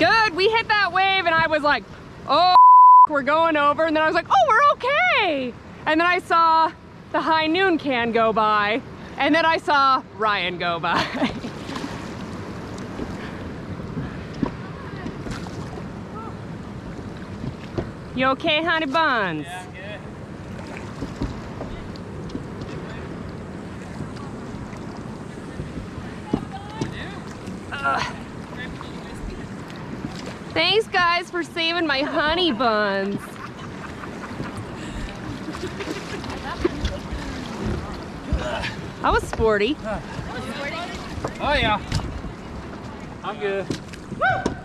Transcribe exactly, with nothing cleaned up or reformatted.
Good, we hit that wave and I was like, oh, we're going over. And then I was like, oh, we're okay. And then I saw the high noon can go by. And then I saw Ryan go by. You okay, honey buns? Yeah, I'm good. Uh, thanks guys for saving my honey buns. I was sporty. Oh yeah. I'm good. Woo!